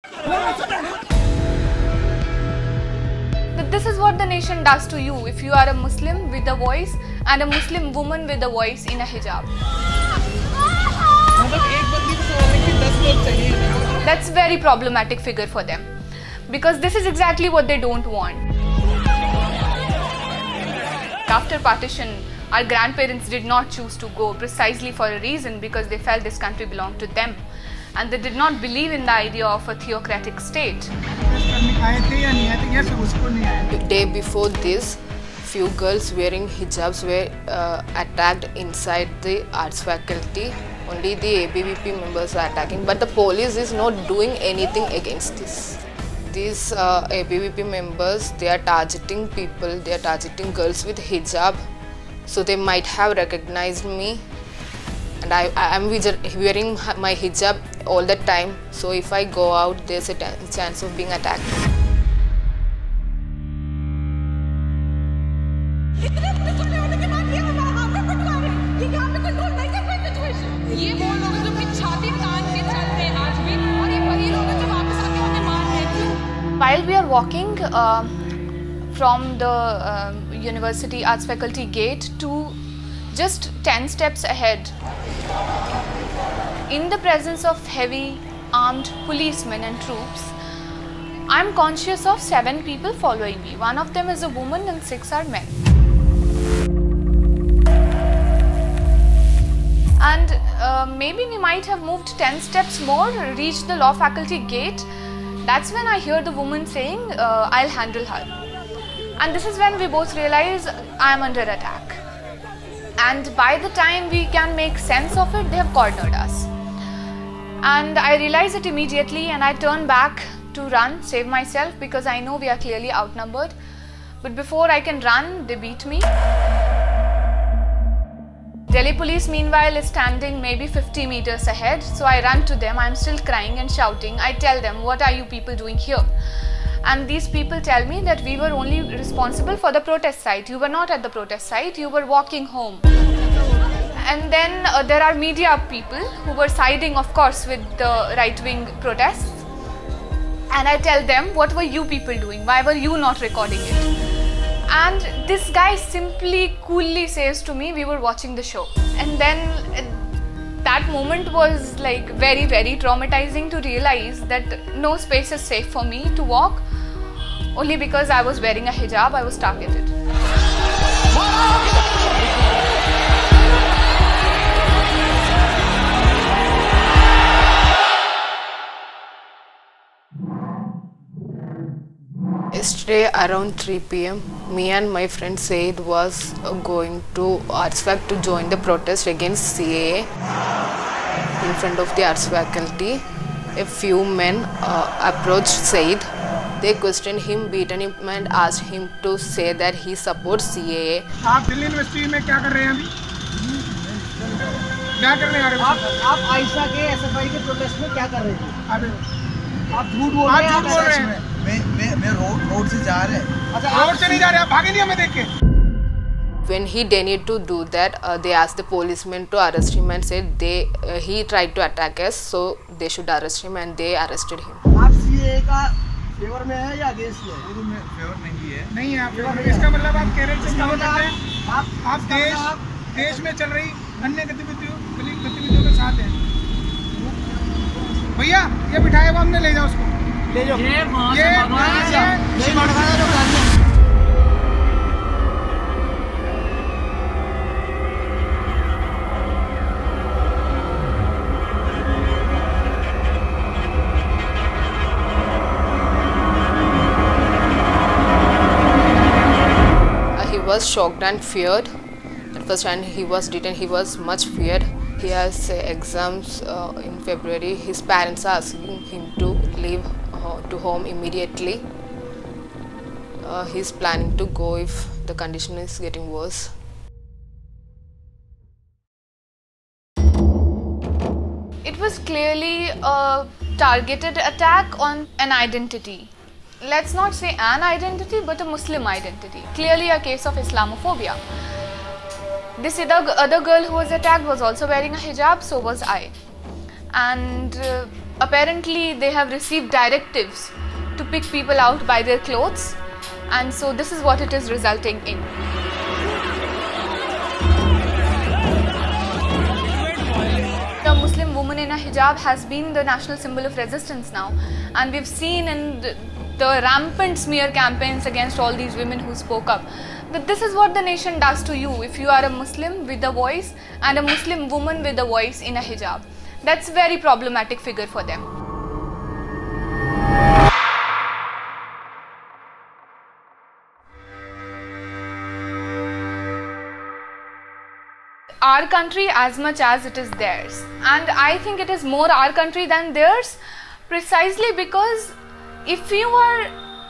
This is what the nation does to you if you are a Muslim with a voice and a Muslim woman with a voice in a hijab. That's very problematic figure for them because this is exactly what they don't want. After partition, our grandparents did not choose to go precisely for a reason because they felt this country belonged to them and they did not believe in the idea of a theocratic state. The day before this, few girls wearing hijabs were attacked inside the arts faculty. Only the ABVP members are attacking, but the police is not doing anything against this. These ABVP members, they are targeting people, they are targeting girls with hijab. So they might have recognized me, and I am wearing my hijab all the time. So if I go out, there's a chance of being attacked. While we are walking from the University Arts Faculty gate to just 10 steps ahead, in the presence of heavy armed policemen and troops, I am conscious of 7 people following me. One of them is a woman and 6 are men. And maybe we might have moved 10 steps more, reached the law faculty gate. That's when I hear the woman saying, I'll handle her. And this is when we both realize I am under attack. And by the time we can make sense of it, they have cornered us. And I realize it immediately and I turn back to run, save myself because I know we are clearly outnumbered. But before I can run, they beat me. Delhi police meanwhile is standing maybe 50 meters ahead, so I run to them. I'm still crying and shouting. I tell them, what are you people doing here? And these people tell me that we were only responsible for the protest site. You were not at the protest site, you were walking home. And then there are media people who were siding, of course, with the right-wing protests. And I tell them, what were you people doing? Why were you not recording it? And this guy simply coolly says to me, we were watching the show. And then that moment was like very, very traumatizing to realize that no space is safe for me to walk. Only because I was wearing a hijab, I was targeted. Yesterday around 3 PM, me and my friend Saeed was going to Arts Fac to join the protest against CAA in front of the Arts Faculty. A few men approached Saeed. They questioned him, beaten him and asked him to say that he supports CAA. आप Delhi university में क्या कर रहे हैं अभी? क्या करने आ रहे हो? आप आयशा के एसएफआई के प्रोटेस्ट में क्या कर रहे थे? आप झूठ बोल रहे हैं। मैं रोड से जा रहे हैं। अच्छा, रोड से नहीं जा रहे, आप भागे नहीं हमें देख के। When he denied to do that, they asked the policemen to arrest him and said he tried to attack us, so they should arrest him, and they arrested him. आप सीए का फेवर में है या against में? Favour नहीं है। नहीं है आप फेवर। इसका मतलब आप कह रहे हैं आप देश में चल रही अन्य गतिविधियों के साथ हैं। भैया ये बिठाया हुआ हमने ले जाओ उसको। ले जाओ। ये He was shocked and feared at first, and he was detained. He was much feared. He has exams in February. His parents are asking him to leave to home immediately. He's planning to go if the condition is getting worse. It was clearly a targeted attack on an identity. Let's not say an identity, but a Muslim identity. Clearly a case of Islamophobia. This other girl who was attacked was also wearing a hijab, so was I. And apparently they have received directives to pick people out by their clothes, and so this is what it is resulting in. The Muslim woman in a hijab has been the national symbol of resistance now, and we've seen in the rampant smear campaigns against all these women who spoke up that this is what the nation does to you if you are a Muslim with a voice and a Muslim woman with a voice in a hijab. That's a very problematic figure for them. Our country as much as it is theirs, and I think it is more our country than theirs, precisely because if your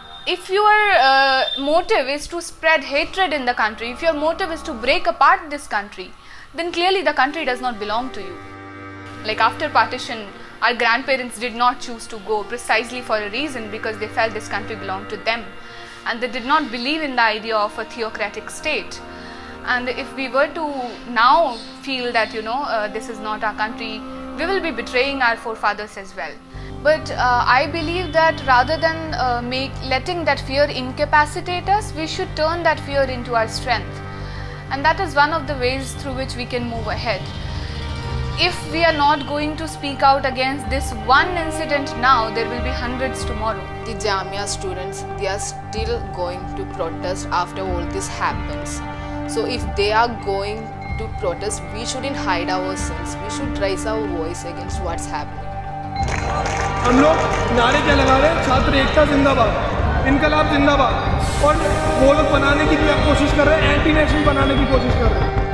motive is to spread hatred in the country, if your motive is to break apart this country, then clearly the country does not belong to you. Like after partition, our grandparents did not choose to go precisely for a reason, because they felt this country belonged to them, and they did not believe in the idea of a theocratic state. And if we were to now feel that this is not our country, we will be betraying our forefathers as well. But I believe that rather than letting that fear incapacitate us, we should turn that fear into our strength, and that is one of the ways through which we can move ahead. If we are not going to speak out against this one incident now, there will be hundreds tomorrow. The Jamia students, they are still going to protest after all this happens. So if they are going to protest, we shouldn't hide ourselves. We should raise our voice against what's happening. हम लोग नारे क्या लगा रहे हैं? छात्र एकता जिंदाबाद, इनकलाब जिंदाबाद, और वो लोग बनाने की कोशिश कर रहे हैं, एंटी नेशन बनाने की कोशिश कर रहे हैं.